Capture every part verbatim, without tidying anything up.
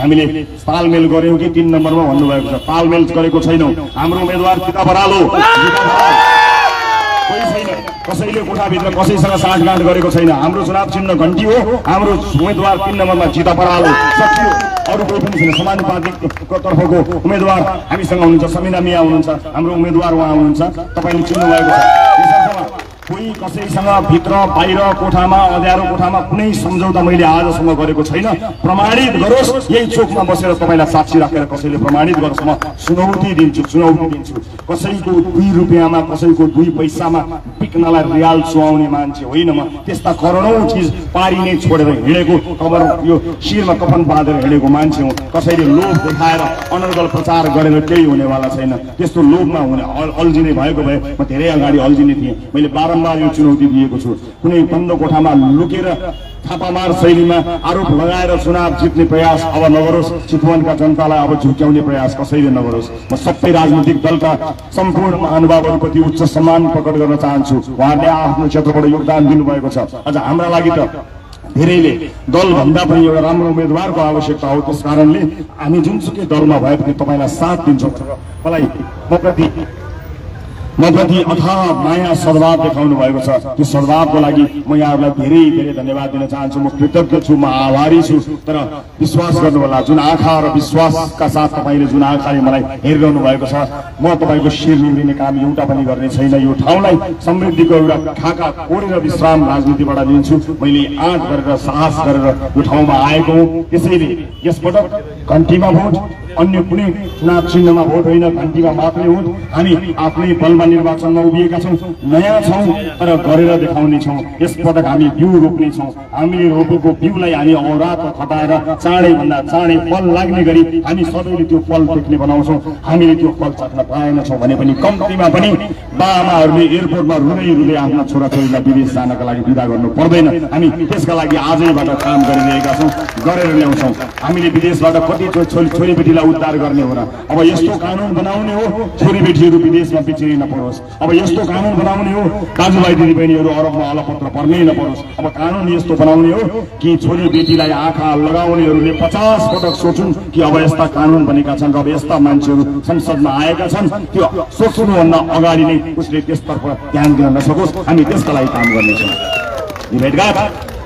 हामीले तालमेल गर्यौं कि तीन नम्बरमा भन्नुभएको छ। तालमेल गरेको छैनौं। हाम्रो उम्मेदवार चिता बरालो कोही छैन, कसैले कोठाभित्र कसैसँग साँठगाँठ गरेको छैन। हाम्रो चुनाव चिन्ह घण्टी हो। हाम्रो उम्मेदवार तीन नम्बरमा चिता बरालो सकियो। अरू कोही पनि छैन। समानुपातिकको तर्फको उम्मेदवार हामीसँग हुनुहुन्छ, समिना मिया हुनुहुन्छ, हाम्रो उम्मेदवार उहाँ हुनुहुन्छ, तपाईले चिन्नु भएको छ। कोही कसैसँग भित्र बाहिर कोठामा अँध्यारो कोठामा कुनै सम्झौता मैले आजसम्म गरेको छैन। प्रमाणित गरोस्, यही चोकमा बसेर तपाईलाई साक्षी राखेर कसैले प्रमाणित गरोस्, म चुनौती दिन्छु चुनौती दिन्छु कसैको दुई रुपियाँमा कसैको दुई पैसामा बिक्नलाई रियाल चुहाउने मान्छे होइन म। त्यस्ता करोडौं चिज पारी नै छोडेर हिँडेको, कबर यो शिरमा कफन बाँधेर हिँडेको मान्छे हुँ। कसैले लोभ देखाएर अनर्गल प्रचार गरेर केही हुनेवाला छैन। त्यस्तो लोभमा हुने अल्झिने भएको भए म धेरै अगाडि अल्झिने थिएँ। मैले बारम्बार यो चुनौती दिएको छु। कुनै बन्द कोठामा लुकेर थापामार शैलीमा आरोप लगाएर चुनाव जित्ने प्रयास अब नगरोस्। चितवनका जनतालाई अब झुक्याउने प्रयास कसैले नगरोस्। म सबै राजनीतिक दलका सम्पूर्ण महानुभावहरूप्रति उच्च सम्मान प्रकट गर्न चाहन्छु। उहाँहरूले आफ्नो क्षेत्रबाट योगदान दिनुभएको छ। अझ हाम्रा लागि त धेरैले दलभन्दा पनि एउटा राम्रो उम्मेदवारको आवश्यकता हो। त्यस कारणले हामी जुनसुकै दलमा भए पनि तपाईँलाई साथ दिन्छौँ। मलाई मप्रति मप्रति अथाह माया सद्भाव देखाउनु भएको छ। त्यो सद्भावको लागि म यहाँहरूलाई धेरै धेरै धन्यवाद दिन चाहन्छु। म कृतज्ञ छु, म आभारी छु। तर विश्वास गर्नु होला, जुन आँखा र विश्वासका साथ तपाईँले जुन आँखाले मलाई हेरिरहनु भएको छ, म तपाईँको शिर निम्रिने काम एउटा पनि गर्ने छैन। यो ठाउँलाई समृद्धिको एउटा खाका कोरेर विश्राम राजनीतिबाट लिन्छु। मैले आँट गरेर साहस गरेर यो ठाउँमा आएको हुँ। त्यसैले यसपटक घण्टीमा भोट, अन्य कुनै चुनाव चिन्हमा भोट होइन, घण्टीमा मात्रै भोट। हामी आफ्नै बलमा निर्वाचनमा उभिएका छौँ, नयाँ छौँ तर गरेर देखाउने छौँ। यसपटक हामी बिउ रोप्ने छौँ। हामीले रोपेको बिउलाई हामी औरात खटाएर चाँडैभन्दा चाँडै फल लाग्ने गरी हामी सबैले त्यो फल देख्ने बनाउँछौँ। हामीले त्यो फल चाख्न पाएनछौँ भने पनि कम्तीमा पनि बाबाहरूले एयरपोर्टमा रुँदै रुँदै आफ्ना छोराछोरीलाई विदेश जानका लागि विदा गर्नु पर्दैन। हामी त्यसका लागि आजैबाट काम गरिरहेका छौँ, गरेर ल्याउँछौँ। हामीले विदेशबाट कति छोरीबेटीलाई उद्धार गर्ने हो र? अब यस्तो कानुन बनाउने हो छोरीबेटीहरू विदेशमा बिचिनै नपरोस्। अब यस्तो कानुन बनाउने हो दाजुभाइ दिदीबहिनीहरू अरबमा अलपत्र पर्नै नपरोस्। अब कानुन यस्तो बनाउने हो कि छोरीबेटीलाई आँखा लगाउनेहरूले पचास पटक सोचुन् कि अब यस्ता कानुन बनेका छन् र अब यस्ता मान्छेहरू संसदमा आएका छन्, त्यो सोच्नुभन्दा अगाडि नै उसले त्यसतर्फ ध्यान दिन नसकोस्। हामी त्यसका लागि काम गर्नेछौँ। यो भेटघाट,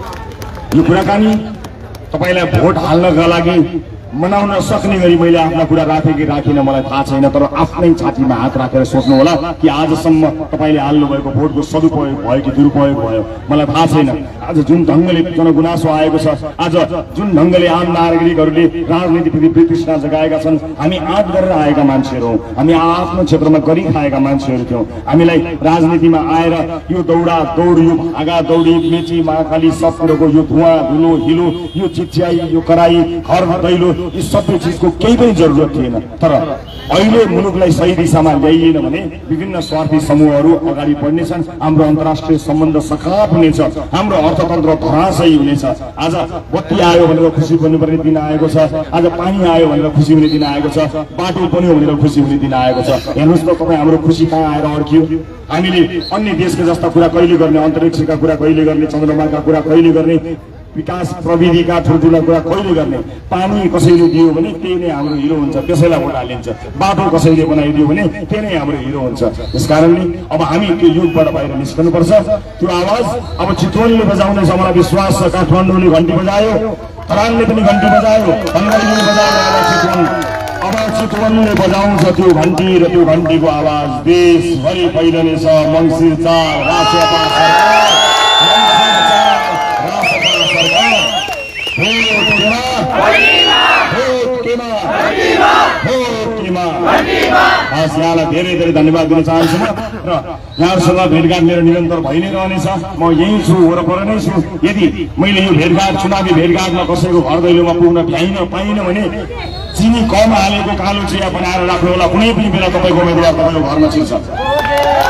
यो कुराकानी तपाईँलाई भोट हाल्नका लागि मनाउन सक्ने गरी मैले आफ्ना कुरा राखेँ कि राखिनँ मलाई थाहा छैन। तर आफ्नै छातीमा हात राखेर सोच्नु होला कि आजसम्म तपाईँले हाल्नुभएको भोटको सदुपयोग भयो कि दुरुपयोग भयो मलाई थाहा छैन। आज जुन ढङ्गले जनगुनासो आएको छ, आज जुन ढङ्गले आम नागरिकहरूले राजनीतिप्रति वितृष्णा जगाएका छन्, हामी आँट गरेर आएका मान्छेहरू हौँ। हामी आफ्नो क्षेत्रमा गरिखाएका मान्छेहरू थियौँ। हामीलाई राजनीतिमा आएर यो दौडा दौड, यो भागा दौडी, मेची महाकाली सब कुरोको यो धुवा धुलो हिलो, यो चिच्याई, यो कराई, घर दैलो, यी सबै चिजको केही पनि जरुरत थिएन। तर अहिले मुलुकलाई सही दिशामा ल्याइएन भने विभिन्न स्वार्थी समूहहरू अगाडि बढ्नेछन्। हाम्रो अन्तर्राष्ट्रिय सम्बन्ध सखाप हुनेछ, हाम्रो अर्थतन्त्र धराशयी हुनेछ। आज बत्ती आयो भनेर खुसी बन्नुपर्ने दिन आएको छ, आज पानी आयो भनेर खुसी हुने दिन आएको छ, बाटो बन्यो भनेर खुसी हुने दिन आएको छ। हेर्नुहोस् त तपाईँ, हाम्रो खुसी कहाँ आएर अड्कियो? हामीले अन्य देशका जस्ता कुरा कहिले गर्ने, अन्तरिक्षका कुरा कहिले गर्ने, चन्द्रमाका कुरा कहिले गर्ने, विकास प्रविधिका ठुल्ठुला कुरा कहिले गर्ने? पानी कसैले दियो भने त्यही नै हाम्रो हिरो हुन्छ, त्यसैलाई भोट हालिन्छ। बाटो कसैले बनाइदियो भने त्यही नै हाम्रो हिरो हुन्छ। त्यस कारणले अब हामी त्यो युगबाट बाहिर निस्कनुपर्छ। त्यो आवाज अब चितवनले बजाउनेछ, मलाई विश्वास छ। काठमाडौँले घण्टी बजायो, खराङले पनि घण्टी बजायो, बङ्गालीले बजायो, चितवन अब चितवनले बजाउँछ त्यो घण्टी र त्यो घण्टीको आवाज देशभरि फैलिनेछ। मङ्सिर चार राष्ट्रियता सरकार, यहाँलाई धेरै धेरै धन्यवाद दिन चाहन्छु म। र यहाँहरूसँग भेटघाट मेरो निरन्तर भइ नै रहनेछ। म यहीँ छु, वरपर नै छु। यदि मैले यो भेटघाट, चुनावी भेटघाटमा कसैको घर दैलोमा पुग्न भ्याइन पाइनँ भने चिनी कम हालेको कालो चिया बनाएर राख्नु होला। कुनै पनि बेला तपाईँको उम्मेदवार तपाईँको घरमा छिर्छ।